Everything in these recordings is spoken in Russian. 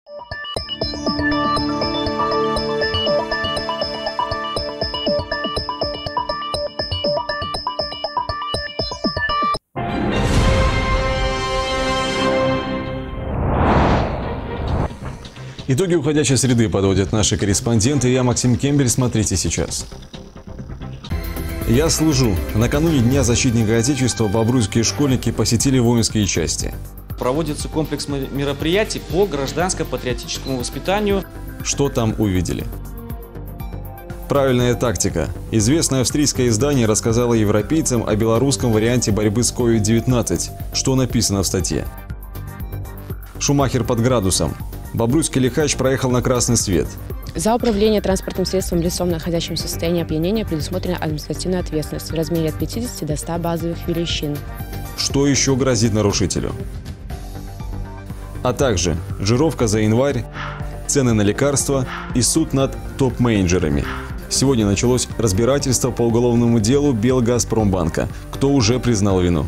Итоги уходящей среды подводят наши корреспонденты. Я Максим Кембель. Смотрите сейчас. Я служу. Накануне Дня защитника Отечества бобруйские школьники посетили воинские части. Проводится комплекс мероприятий по гражданско-патриотическому воспитанию. Что там увидели? Правильная тактика. Известное австрийское издание рассказало европейцам о белорусском варианте борьбы с COVID-19. Что написано в статье? Шумахер под градусом. Бобруйский лихач проехал на красный свет. За управление транспортным средством лицом, находящимся в состоянии опьянения, предусмотрена административная ответственность в размере от 50 до 100 базовых величин. Что еще грозит нарушителю? А также жировка за январь, цены на лекарства и суд над топ-менеджерами. Сегодня началось разбирательство по уголовному делу Белгазпромбанка. Кто уже признал вину?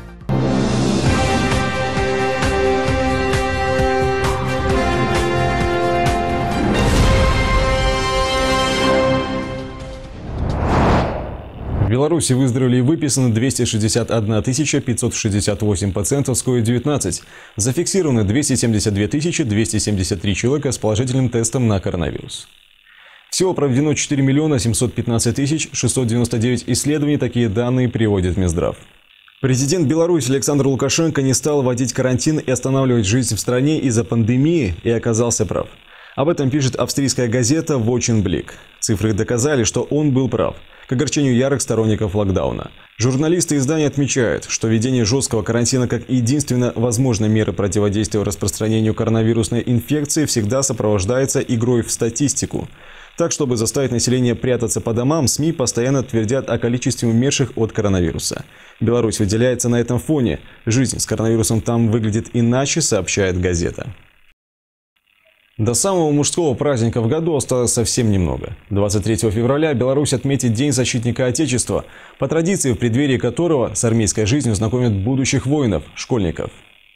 В Беларуси выздоровели и выписаны 261 568 пациентов с COVID-19. Зафиксированы 272 273 человека с положительным тестом на коронавирус. Всего проведено 4 715 699 исследований. Такие данные приводит Минздрав. Президент Беларуси Александр Лукашенко не стал вводить карантин и останавливать жизнь в стране из-за пандемии и оказался прав. Об этом пишет австрийская газета «Воченблик». Цифры доказали, что он был прав, к огорчению ярых сторонников локдауна. Журналисты издания отмечают, что введение жесткого карантина как единственно возможной меры противодействия распространению коронавирусной инфекции всегда сопровождается игрой в статистику. Так, чтобы заставить население прятаться по домам, СМИ постоянно твердят о количестве умерших от коронавируса. Беларусь выделяется на этом фоне. Жизнь с коронавирусом там выглядит иначе, сообщает газета. До самого мужского праздника в году осталось совсем немного. 23 февраля Беларусь отметит День защитника Отечества, по традиции в преддверии которого с армейской жизнью знакомят будущих воинов, школьников.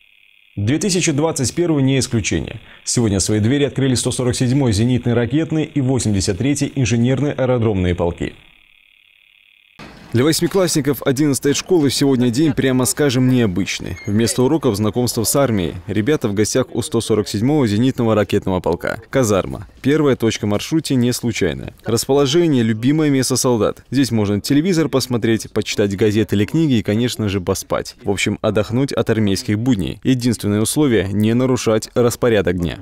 2021 не исключение. Сегодня свои двери открыли 147-й зенитный ракетный и 83-й инженерные аэродромные полки. Для восьмиклассников 11-й школы сегодня день, прямо скажем, необычный. Вместо уроков знакомства с армией. Ребята в гостях у 147-го зенитного ракетного полка. Казарма. Первая точка в маршруте не случайная. Расположение – любимое место солдат. Здесь можно телевизор посмотреть, почитать газеты или книги и, конечно же, поспать. В общем, отдохнуть от армейских будней. Единственное условие – не нарушать распорядок дня.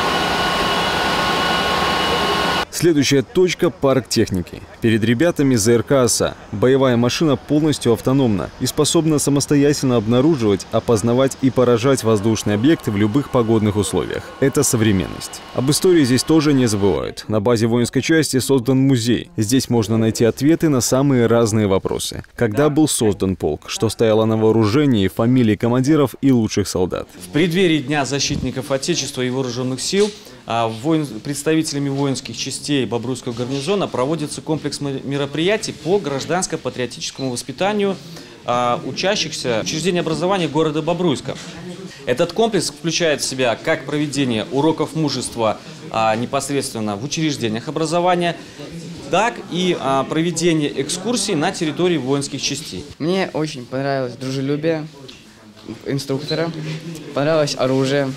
Следующая точка – парк техники. Перед ребятами ЗРК «Оса». Боевая машина полностью автономна и способна самостоятельно обнаруживать, опознавать и поражать воздушные объекты в любых погодных условиях. Это современность. Об истории здесь тоже не забывают. На базе воинской части создан музей. Здесь можно найти ответы на самые разные вопросы. Когда был создан полк, что стояло на вооружении, фамилии командиров и лучших солдат. В преддверии Дня защитников Отечества и вооруженных сил представителями воинских частей Бобруйского гарнизона проводится комплекс мероприятий по гражданско-патриотическому воспитанию учащихся учреждений образования города Бобруйска. Этот комплекс включает в себя как проведение уроков мужества непосредственно в учреждениях образования, так и проведение экскурсий на территории воинских частей. Мне очень понравилось дружелюбие инструктора, понравилось оружие.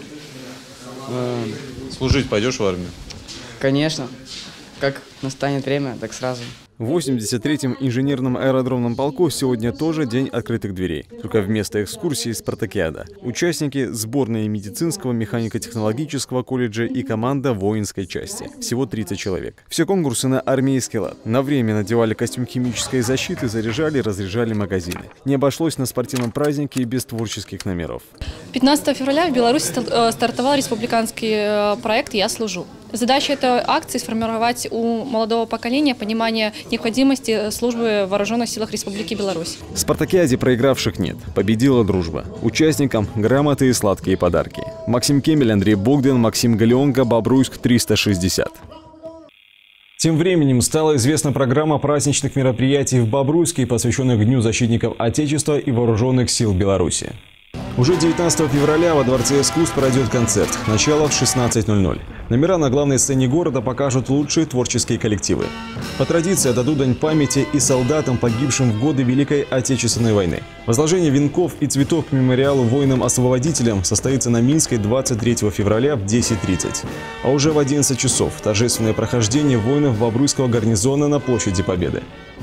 Служить пойдешь в армию? Конечно. Как настанет время, так сразу. В 83-м инженерном аэродромном полку сегодня тоже день открытых дверей. Только вместо экскурсии спартакиада. Участники сборной медицинского, механико-технологического колледжа и команда воинской части. Всего 30 человек. Все конкурсы на армейский лад. На время надевали костюм химической защиты, заряжали и разряжали магазины. Не обошлось на спортивном празднике и без творческих номеров. 15 февраля в Беларуси стартовал республиканский проект «Я служу». Задача этой акции – сформировать у молодого поколения понимание необходимости службы в вооруженных силах Республики Беларусь. В спартакиаде проигравших нет. Победила дружба. Участникам грамоты и сладкие подарки. Максим Кембель, Андрей Богдан, Максим Галеонко, Бобруйск 360. Тем временем стала известна программа праздничных мероприятий в Бобруйске, посвященных Дню защитников Отечества и вооруженных сил Беларуси. Уже 19 февраля во Дворце искусств пройдет концерт. Начало в 16:00. Номера на главной сцене города покажут лучшие творческие коллективы. По традиции отдадут дань памяти и солдатам, погибшим в годы Великой Отечественной войны. Возложение венков и цветов к мемориалу воинам-освободителям состоится на Минской 23 февраля в 10:30. А уже в 11 часов торжественное прохождение воинов Бобруйского гарнизона на площади Победы.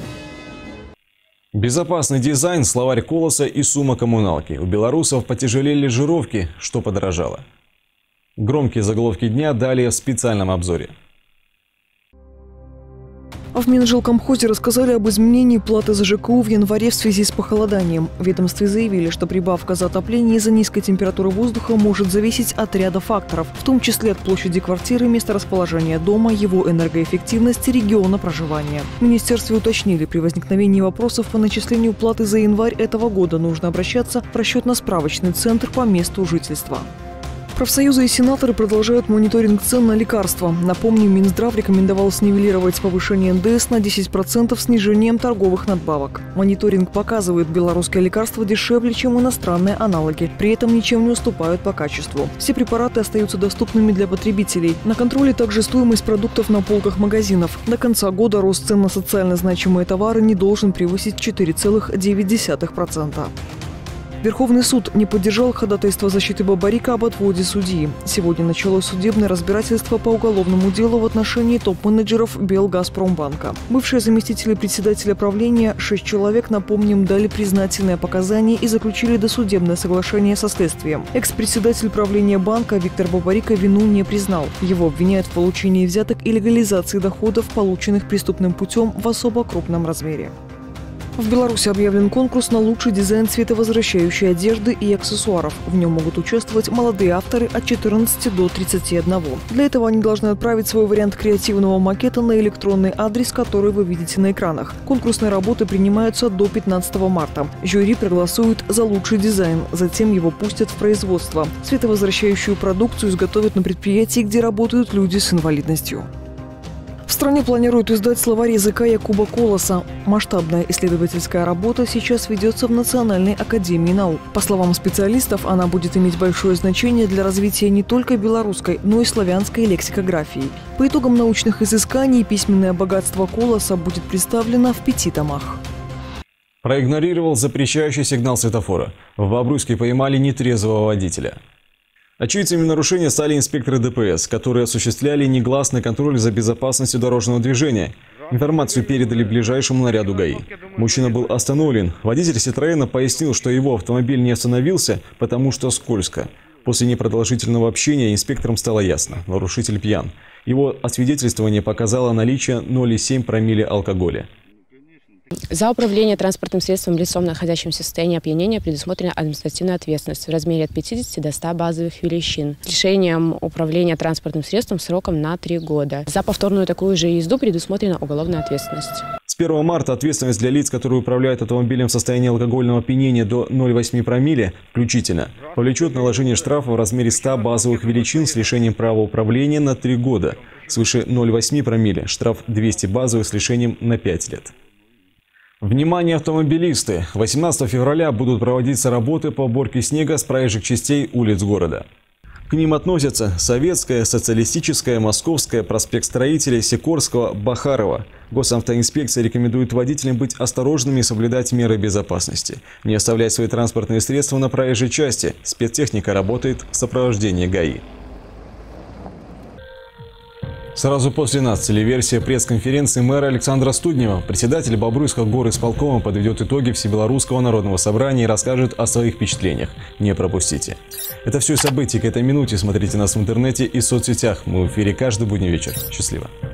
Безопасный дизайн, словарь Колоса и сумма коммуналки. У белорусов потяжелели жировки, что подорожало. Громкие заголовки дня далее в специальном обзоре. В Минжилкомхозе рассказали об изменении платы за ЖКУ в январе в связи с похолоданием. В ведомстве заявили, что прибавка за отопление из-за низкой температуры воздуха может зависеть от ряда факторов, в том числе от площади квартиры, места расположения дома, его энергоэффективности, региона проживания. В министерстве уточнили, при возникновении вопросов по начислению платы за январь этого года нужно обращаться в расчетно-справочный центр по месту жительства. Профсоюзы и сенаторы продолжают мониторинг цен на лекарства. Напомним, Минздрав рекомендовал снивелировать повышение НДС на 10% снижением торговых надбавок. Мониторинг показывает, белорусские лекарства дешевле, чем иностранные аналоги. При этом ничем не уступают по качеству. Все препараты остаются доступными для потребителей. На контроле также стоимость продуктов на полках магазинов. До конца года рост цен на социально значимые товары не должен превысить 4,9%. Верховный суд не поддержал ходатайство защиты Бабарика об отводе судьи. Сегодня началось судебное разбирательство по уголовному делу в отношении топ-менеджеров Белгазпромбанка. Бывшие заместители председателя правления, 6 человек, напомним, дали признательные показания и заключили досудебное соглашение со следствием. Экс-председатель правления банка Виктор Бабарика вину не признал. Его обвиняют в получении взяток и легализации доходов, полученных преступным путем в особо крупном размере. В Беларуси объявлен конкурс на лучший дизайн цветовозвращающей одежды и аксессуаров. В нем могут участвовать молодые авторы от 14 до 31. Для этого они должны отправить свой вариант креативного макета на электронный адрес, который вы видите на экранах. Конкурсные работы принимаются до 15 марта. Жюри проголосует за лучший дизайн, затем его пустят в производство. Цветовозвращающую продукцию изготовят на предприятии, где работают люди с инвалидностью. В стране планируют издать словарь языка Якуба Колоса. Масштабная исследовательская работа сейчас ведется в Национальной академии наук. По словам специалистов, она будет иметь большое значение для развития не только белорусской, но и славянской лексикографии. По итогам научных изысканий письменное богатство Колоса будет представлено в 5 томах. Проигнорировал запрещающий сигнал светофора. В Бобруйске поймали нетрезвого водителя. Очевидцами нарушения стали инспекторы ДПС, которые осуществляли негласный контроль за безопасностью дорожного движения. Информацию передали ближайшему наряду ГАИ. Мужчина был остановлен. Водитель Ситроена пояснил, что его автомобиль не остановился, потому что скользко. После непродолжительного общения инспекторам стало ясно – нарушитель пьян. Его освидетельствование показало наличие 0,7 промилле алкоголя. За управление транспортным средством лицом, находящимся в состоянии опьянения, предусмотрена административная ответственность в размере от 50 до 100 базовых величин. Лишением управления транспортным средством сроком на 3 года. За повторную такую же езду предусмотрена уголовная ответственность. С 1 марта ответственность для лиц, которые управляют автомобилем в состоянии алкогольного опьянения до 0,8 промилле включительно, повлечет наложение штрафа в размере 100 базовых величин с лишением права управления на 3 года. Свыше 0,8 промилле штраф 200 базовых с лишением на 5 лет. Внимание, автомобилисты! 18 февраля будут проводиться работы по уборке снега с проезжих частей улиц города. К ним относятся Советская, Социалистическая, Московская, проспект Строителей, Сикорского, Бахарова. Госавтоинспекция рекомендует водителям быть осторожными и соблюдать меры безопасности. Не оставлять свои транспортные средства на проезжей части. Спецтехника работает в сопровождении ГАИ. Сразу после нас телеверсия пресс-конференции мэра Александра Студнева. Председатель Бобруйского горисполкома подведет итоги Всебелорусского народного собрания и расскажет о своих впечатлениях. Не пропустите. Это все события к этой минуте. Смотрите нас в интернете и соцсетях. Мы в эфире каждый будний вечер. Счастливо.